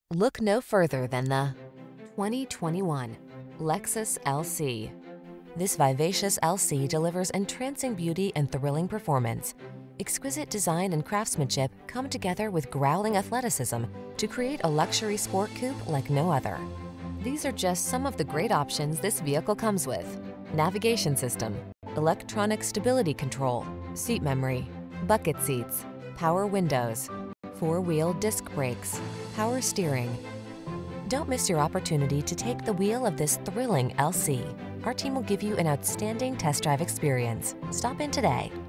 Look no further than the 2021 Lexus LC. This vivacious LC delivers entrancing beauty and thrilling performance. Exquisite design and craftsmanship come together with growling athleticism to create a luxury sport coupe like no other. These are just some of the great options this vehicle comes with: navigation system, electronic stability control, seat memory, bucket seats, power windows, four-wheel disc brakes, power steering. Don't miss your opportunity to take the wheel of this thrilling LC. Our team will give you an outstanding test drive experience. Stop in today.